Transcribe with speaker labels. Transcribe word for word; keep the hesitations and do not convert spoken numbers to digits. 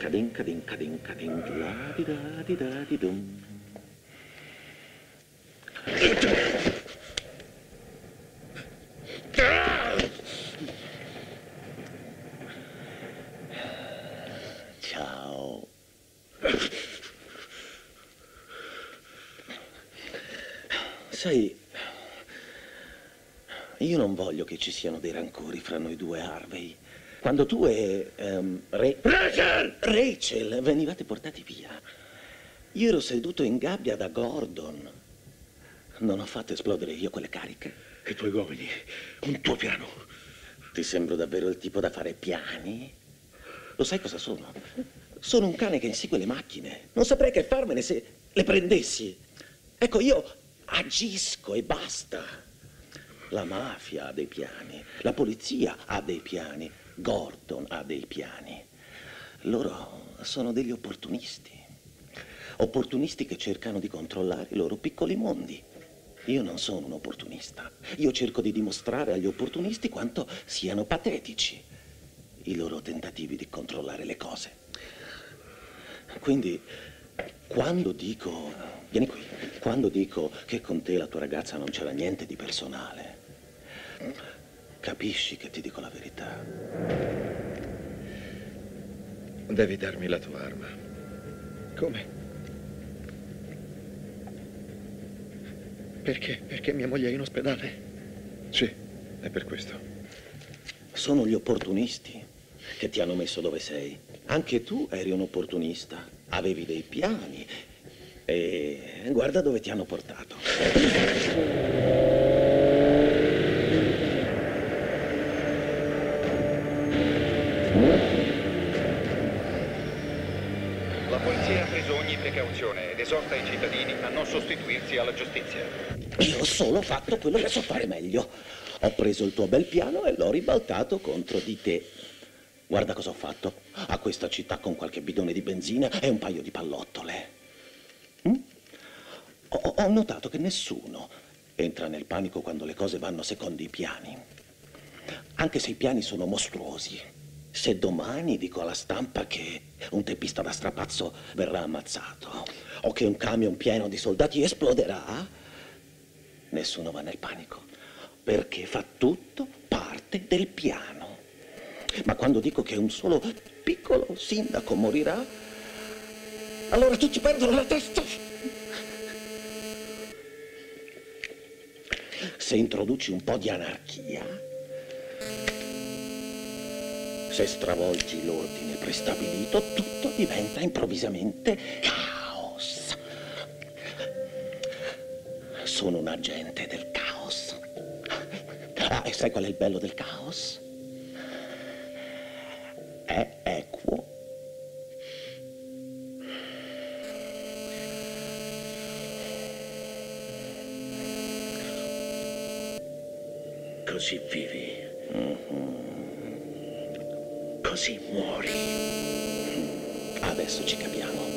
Speaker 1: Cadin, cadin, cadin, cadin, di là, di da, di da, di dum. Ciao. Sai, io non voglio che ci siano dei rancori fra noi due, Harvey. Quando tu e um, Re... Rachel! Rachel venivate portati via, io ero seduto in gabbia da Gordon. Non ho fatto esplodere io quelle cariche.
Speaker 2: I tuoi uomini, un tuo piano.
Speaker 1: Ti sembro davvero il tipo da fare piani? Lo sai cosa sono? Sono un cane che insegue le macchine. Non saprei che farmene se le prendessi. Ecco, io agisco e basta. La mafia ha dei piani, la polizia ha dei piani, Gordon ha dei piani. Loro sono degli opportunisti. Opportunisti che cercano di controllare i loro piccoli mondi. Io non sono un opportunista. Io cerco di dimostrare agli opportunisti quanto siano patetici i loro tentativi di controllare le cose. Quindi, quando dico... Vieni qui. Quando dico che con te e la tua ragazza non c'era niente di personale, capisci che ti dico la verità.
Speaker 2: Devi darmi la tua arma.
Speaker 3: Come? Perché? Perché mia moglie è in ospedale?
Speaker 2: Sì, è per questo.
Speaker 1: Sono gli opportunisti che ti hanno messo dove sei. Anche tu eri un opportunista. Avevi dei piani. E guarda dove ti hanno portato.
Speaker 4: La polizia ha preso ogni precauzione ed esorta i cittadini a non sostituirsi alla giustizia.
Speaker 1: Io ho solo fatto quello che so fare meglio. Ho preso il tuo bel piano e l'ho ribaltato contro di te. Guarda cosa ho fatto a questa città con qualche bidone di benzina e un paio di pallottole. Mm? Ho, ho notato che nessuno entra nel panico quando le cose vanno secondo i piani. Anche se i piani sono mostruosi. Se domani dico alla stampa che un teppista da strapazzo verrà ammazzato o che un camion pieno di soldati esploderà, nessuno va nel panico, perché fa tutto parte del piano. Ma quando dico che un solo piccolo sindaco morirà, allora tutti perdono la testa. Se introduci un po' di anarchia, se stravolgi l'ordine prestabilito, tutto diventa improvvisamente caos. Sono un agente del caos. Ah, e sai qual è il bello del caos? È equo.
Speaker 2: Così vivi.
Speaker 1: Mm-hmm.
Speaker 2: Così muori.
Speaker 1: Adesso ci capiamo.